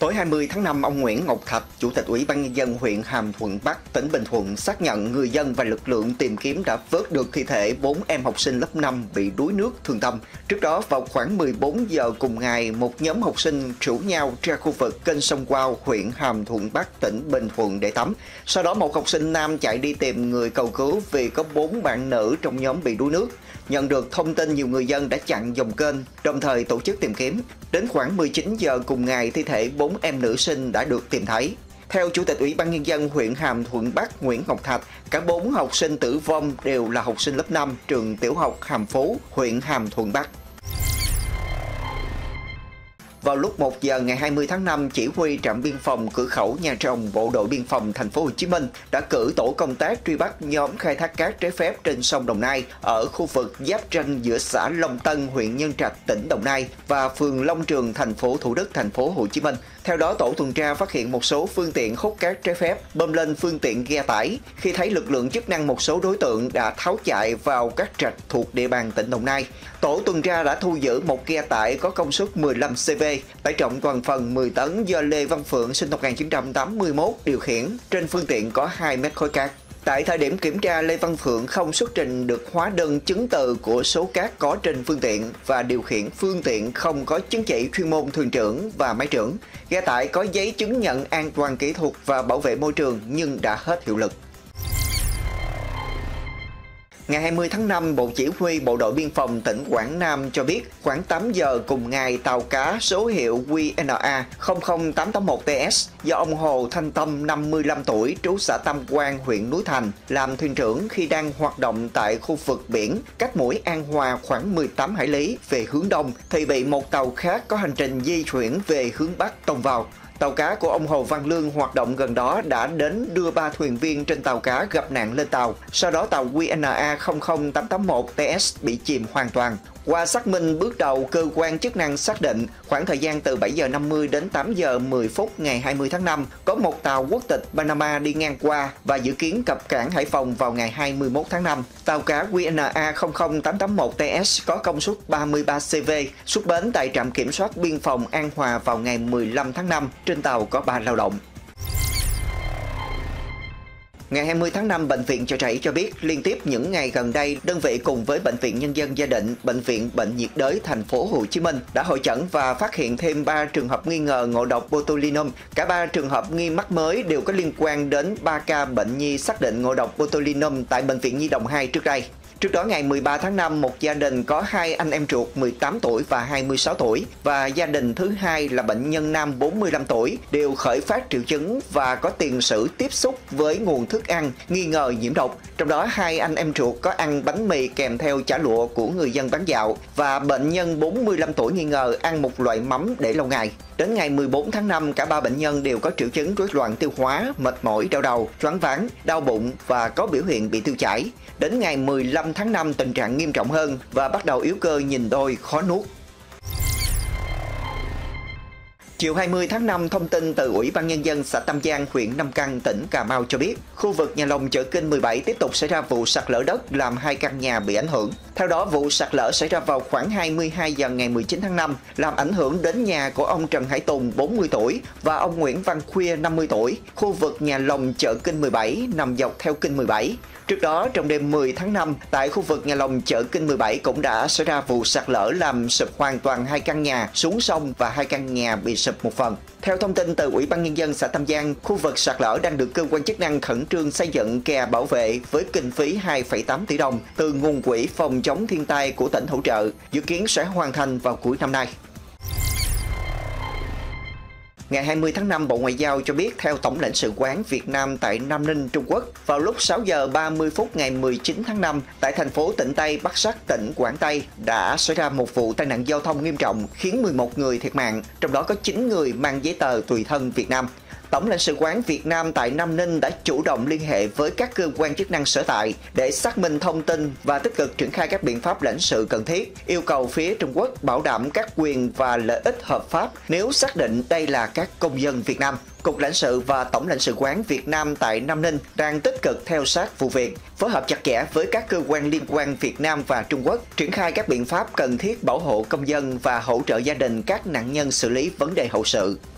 Tối 20 tháng 5, ông Nguyễn Ngọc Thạch, Chủ tịch Ủy ban Nhân dân huyện Hàm Thuận Bắc, tỉnh Bình Thuận xác nhận người dân và lực lượng tìm kiếm đã vớt được thi thể 4 em học sinh lớp 5 bị đuối nước thương tâm. Trước đó, vào khoảng 14 giờ cùng ngày, một nhóm học sinh rủ nhau ra khu vực kênh sông Quao, huyện Hàm Thuận Bắc, tỉnh Bình Thuận để tắm. Sau đó, một học sinh nam chạy đi tìm người cầu cứu vì có 4 bạn nữ trong nhóm bị đuối nước. Nhận được thông tin, nhiều người dân đã chặn dòng kênh, đồng thời tổ chức tìm kiếm. Đến khoảng 19 giờ cùng ngày, thi thể 4 em nữ sinh đã được tìm thấy. Theo Chủ tịch Ủy ban Nhân dân huyện Hàm Thuận Bắc Nguyễn Ngọc Thạch, cả 4 học sinh tử vong đều là học sinh lớp 5 trường tiểu học Hàm Phú, huyện Hàm Thuận Bắc. Vào lúc 1 giờ ngày 20 tháng 5, chỉ huy trạm biên phòng cửa khẩu Nha Trang, Bộ đội biên phòng thành phố Hồ Chí Minh đã cử tổ công tác truy bắt nhóm khai thác cát trái phép trên sông Đồng Nai ở khu vực giáp ranh giữa xã Long Tân, huyện Nhân Trạch, tỉnh Đồng Nai và phường Long Trường, thành phố Thủ Đức, thành phố Hồ Chí Minh. Theo đó, tổ tuần tra phát hiện một số phương tiện hút cát trái phép bơm lên phương tiện ghe tải. Khi thấy lực lượng chức năng, một số đối tượng đã tháo chạy vào các rạch thuộc địa bàn tỉnh Đồng Nai. Tổ tuần tra đã thu giữ một ghe tải có công suất 15 CV, tải trọng toàn phần 10 tấn do Lê Văn Phượng sinh năm 1981 điều khiển. Trên phương tiện có 2 mét khối cát. Tại thời điểm kiểm tra, Lê Văn Phượng không xuất trình được hóa đơn chứng từ của số cát có trên phương tiện và điều khiển phương tiện không có chứng chỉ chuyên môn thuyền trưởng và máy trưởng. Ghe tải có giấy chứng nhận an toàn kỹ thuật và bảo vệ môi trường nhưng đã hết hiệu lực. Ngày 20 tháng 5, Bộ Chỉ huy Bộ đội Biên phòng tỉnh Quảng Nam cho biết khoảng 8 giờ cùng ngày, tàu cá số hiệu QNA 00881TS do ông Hồ Thanh Tâm, 55 tuổi, trú xã Tam Quan, huyện Núi Thành, làm thuyền trưởng khi đang hoạt động tại khu vực biển cách mũi An Hòa khoảng 18 hải lý về hướng đông thì bị một tàu khác có hành trình di chuyển về hướng bắc tông vào. Tàu cá của ông Hồ Văn Lương hoạt động gần đó đã đến đưa 3 thuyền viên trên tàu cá gặp nạn lên tàu. Sau đó tàu QNA 00881TS bị chìm hoàn toàn. Qua xác minh bước đầu, cơ quan chức năng xác định khoảng thời gian từ 7 giờ 50 đến 8 giờ 10 phút ngày 20 tháng 5, có một tàu quốc tịch Panama đi ngang qua và dự kiến cập cảng Hải Phòng vào ngày 21 tháng 5. Tàu cá QNA 00881TS có công suất 33 CV, xuất bến tại trạm kiểm soát biên phòng An Hòa vào ngày 15 tháng 5. Trên tàu có 3 lao động. Ngày 20 tháng 5, Bệnh viện Chợ Rẫy cho biết liên tiếp những ngày gần đây, đơn vị cùng với Bệnh viện Nhân dân Gia Định, Bệnh viện Bệnh nhiệt đới thành phố Hồ Chí Minh đã hội chẩn và phát hiện thêm 3 trường hợp nghi ngờ ngộ độc botulinum. Cả 3 trường hợp nghi mắc mới đều có liên quan đến 3 ca bệnh nhi xác định ngộ độc botulinum tại Bệnh viện Nhi đồng 2 trước đây. Trước đó, ngày 13 tháng 5, một gia đình có 2 anh em ruột 18 tuổi và 26 tuổi và gia đình thứ hai là bệnh nhân nam 45 tuổi đều khởi phát triệu chứng và có tiền sử tiếp xúc với nguồn thức ăn nghi ngờ nhiễm độc. Trong đó, 2 anh em ruột có ăn bánh mì kèm theo chả lụa của người dân bán dạo và bệnh nhân 45 tuổi nghi ngờ ăn một loại mắm để lâu ngày. Đến ngày 14 tháng 5, cả 3 bệnh nhân đều có triệu chứng rối loạn tiêu hóa, mệt mỏi, đau đầu, choáng váng, đau bụng và có biểu hiện bị tiêu chảy. Đến ngày 15 tháng 5, tình trạng nghiêm trọng hơn và bắt đầu yếu cơ, nhìn đôi, khó nuốt. Chiều 20 tháng 5, thông tin từ Ủy ban Nhân dân xã Tam Giang, huyện Nam Căn, tỉnh Cà Mau cho biết, khu vực nhà lồng chợ Kinh 17 tiếp tục xảy ra vụ sạt lở đất làm 2 căn nhà bị ảnh hưởng. Theo đó, vụ sạt lở xảy ra vào khoảng 22 giờ ngày 19 tháng 5, làm ảnh hưởng đến nhà của ông Trần Hải Tùng, 40 tuổi, và ông Nguyễn Văn Khuya, 50 tuổi. Khu vực nhà lồng chợ Kinh 17 nằm dọc theo Kinh 17. Trước đó, trong đêm 10 tháng 5, tại khu vực nhà lồng chợ Kinh 17 cũng đã xảy ra vụ sạt lở làm sụp hoàn toàn 2 căn nhà xuống sông và 2 căn nhà bị sụp một phần. Theo thông tin từ Ủy ban Nhân dân xã Tam Giang, khu vực sạt lở đang được cơ quan chức năng khẩn trương xây dựng kè bảo vệ với kinh phí 2,8 tỷ đồng từ nguồn quỹ phòng chống thiên tai của tỉnh hỗ trợ, dự kiến sẽ hoàn thành vào cuối năm nay. Ngày 20 tháng 5, Bộ Ngoại giao cho biết theo Tổng lãnh sự quán Việt Nam tại Nam Ninh, Trung Quốc, vào lúc 6 giờ 30 phút ngày 19 tháng 5, tại thành phố Tịnh Tây, Bắc Sắc, tỉnh Quảng Tây, đã xảy ra một vụ tai nạn giao thông nghiêm trọng khiến 11 người thiệt mạng, trong đó có 9 người mang giấy tờ tùy thân Việt Nam. Tổng lãnh sự quán Việt Nam tại Nam Ninh đã chủ động liên hệ với các cơ quan chức năng sở tại để xác minh thông tin và tích cực triển khai các biện pháp lãnh sự cần thiết, yêu cầu phía Trung Quốc bảo đảm các quyền và lợi ích hợp pháp nếu xác định đây là các công dân Việt Nam. Cục lãnh sự và Tổng lãnh sự quán Việt Nam tại Nam Ninh đang tích cực theo sát vụ việc, phối hợp chặt chẽ với các cơ quan liên quan Việt Nam và Trung Quốc, triển khai các biện pháp cần thiết bảo hộ công dân và hỗ trợ gia đình các nạn nhân xử lý vấn đề hậu sự.